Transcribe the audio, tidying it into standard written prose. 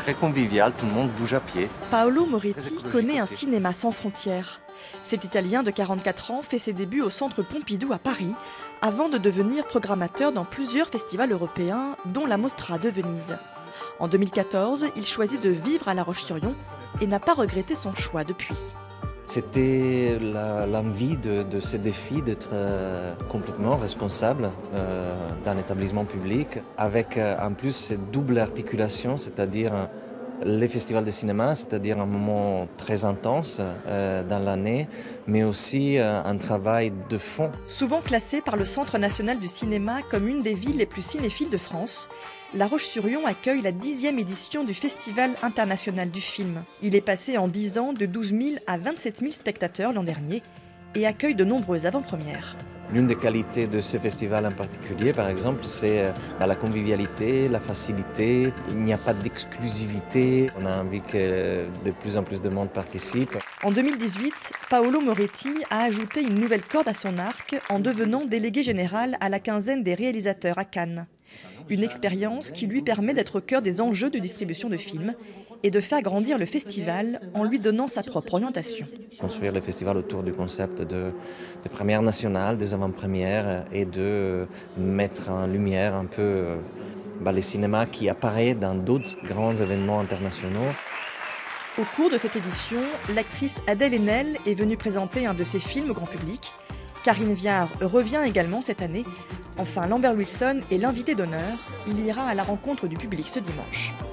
très convivial, tout le monde bouge à pied. Paolo Moretti écologique connaît un aussi. cinéma sans frontières. Cet Italien de 44 ans fait ses débuts au Centre Pompidou à Paris, avant de devenir programmateur dans plusieurs festivals européens, dont la Mostra de Venise. En 2014, il choisit de vivre à La Roche-sur-Yon et n'a pas regretté son choix depuis. C'était l'envie de ce défi d'être complètement responsable d'un établissement public avec en plus cette double articulation, c'est-à-dire les festivals de cinéma, c'est-à-dire un moment très intense dans l'année, mais aussi un travail de fond. Souvent classé par le Centre national du cinéma comme une des villes les plus cinéphiles de France, La Roche-sur-Yon accueille la 10e édition du Festival international du film. Il est passé en 10 ans de 12 000 à 27 000 spectateurs l'an dernier et accueille de nombreuses avant-premières. L'une des qualités de ce festival en particulier, par exemple, c'est la convivialité, la facilité. Il n'y a pas d'exclusivité. On a envie que de plus en plus de monde participe. En 2018, Paolo Moretti a ajouté une nouvelle corde à son arc en devenant délégué général à la quinzaine des réalisateurs à Cannes. Une expérience qui lui permet d'être au cœur des enjeux de distribution de films et de faire grandir le festival en lui donnant sa propre orientation. Construire le festival autour du concept de première nationale, des avant-premières et de mettre en lumière un peu les cinémas qui apparaissent dans d'autres grands événements internationaux. Au cours de cette édition, l'actrice Adèle Haenel est venue présenter un de ses films au grand public. Karine Viard revient également cette année. Enfin, Lambert Wilson est l'invité d'honneur. Il ira à la rencontre du public ce dimanche.